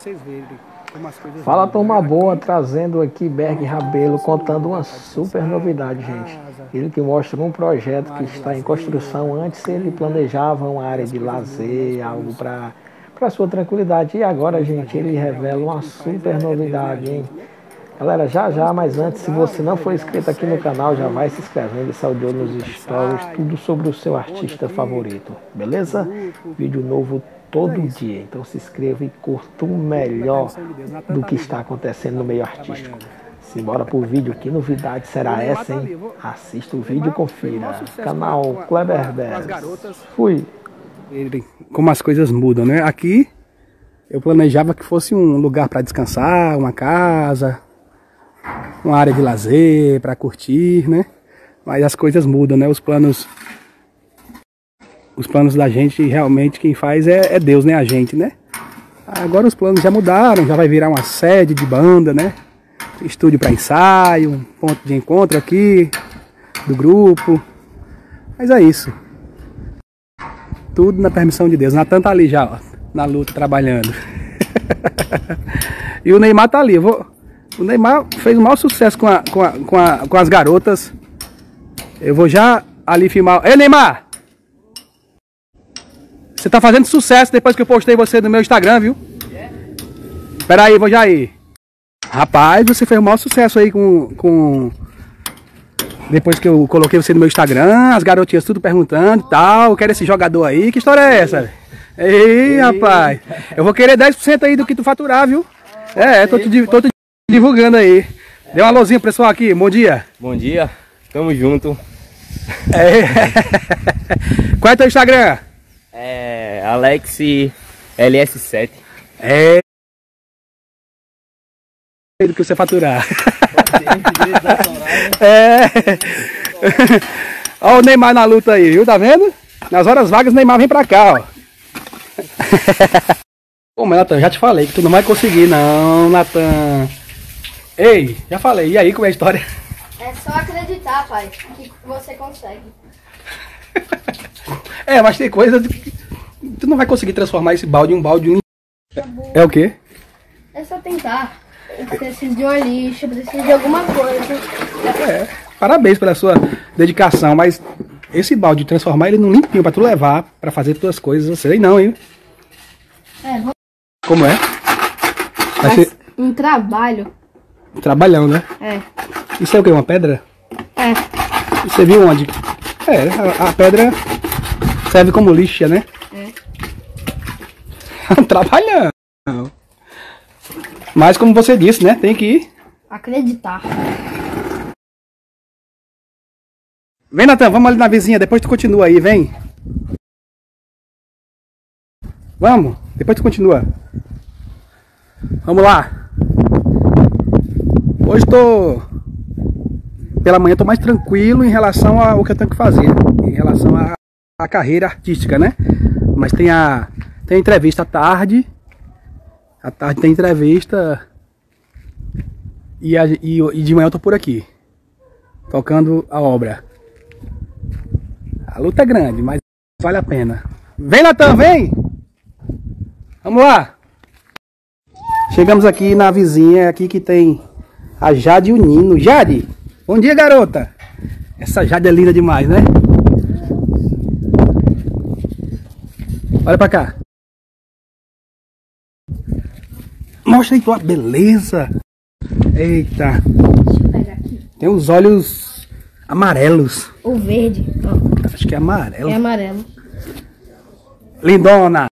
Vocês verem como as coisas. Fala, turma boa, trazendo aqui Berg Rabelo, contando uma super novidade, gente. Ele que mostra um projeto que está em construção. Antes ele planejava uma área de lazer, algo para sua tranquilidade. E agora, gente, ele revela uma super novidade, hein? Galera, já, mas antes, se você não for inscrito aqui no canal, já vai se inscrevendo e salve nos stories, tudo sobre o seu artista favorito, beleza? Vídeo novo todo dia, então se inscreva e curta o melhor do que está acontecendo no meio artístico. Simbora pro vídeo, que novidade será essa, hein? Assista o vídeo e confira. Canal Kleber Bess. Fui! Como as coisas mudam, né? Aqui eu planejava que fosse um lugar para descansar, uma casa, uma área de lazer, para curtir, né? Mas as coisas mudam, né? Os planos da gente, realmente quem faz é Deus, né? A gente, né? Agora os planos já mudaram, já vai virar uma sede de banda, né? Estúdio para ensaio, um ponto de encontro aqui do grupo. Mas é isso. Tudo na permissão de Deus. Natan tá ali já, ó, na luta, trabalhando. E o Neymar tá ali. O Neymar fez o maior sucesso com as garotas. Eu vou já ali filmar. Ei, Neymar! Você tá fazendo sucesso depois que eu postei você no meu Instagram, viu? Espera aí, vou já ir. Rapaz, você fez o maior sucesso aí depois que eu coloquei você no meu Instagram, as garotinhas tudo perguntando e tal. Eu quero esse jogador aí. Que história é essa? Ei, rapaz. Eu vou querer 10% aí do que tu faturar, viu? Tô te divulgando aí. Dê uma alôzinha pro pessoal aqui. Bom dia. Bom dia. Tamo junto. Qual é teu Instagram? Alex LS7. Do que você faturar. Olha o Neymar na luta aí, viu? Tá vendo? Nas horas vagas o Neymar vem pra cá, ó. Pô, mas Natan, já te falei que tu não vai conseguir não, Natan. Ei, já falei. E aí, como é a história? É só acreditar, pai, que você consegue. Mas tem coisas que tu não vai conseguir transformar esse balde em um balde. É o quê? É só tentar. Preciso de uma lixa, preciso de alguma coisa. Parabéns pela sua dedicação, mas esse balde, transformar ele num limpinho pra tu levar, pra fazer tuas coisas, eu sei não, hein? Como é? Vai ser um trabalho. Um trabalhão, né? Isso é o quê? Uma pedra? E você viu onde? A pedra serve como lixa, né? Trabalhando. Mas como você disse, né? Tem que acreditar. Vem, Natan, vamos ali na vizinha, depois tu continua aí, vem. Vamos, depois tu continua. Vamos lá. Hoje pela manhã tô mais tranquilo em relação ao que eu tenho que fazer, em relação à carreira artística, né? Mas tem a entrevista à tarde. À tarde tem entrevista e de manhã eu tô por aqui, tocando a obra. A luta é grande, mas vale a pena. Vem, Natan, vem! Vamos lá! Chegamos aqui na vizinha aqui que tem a Jade e o Nino. Jade! Bom dia, garota! Essa Jade é linda demais, né? Olha pra cá. Mostra aí tua beleza. Eita. Deixa eu pegar aqui. Tem os olhos amarelos. Ou verde. Acho que é amarelo. É amarelo. Lindona.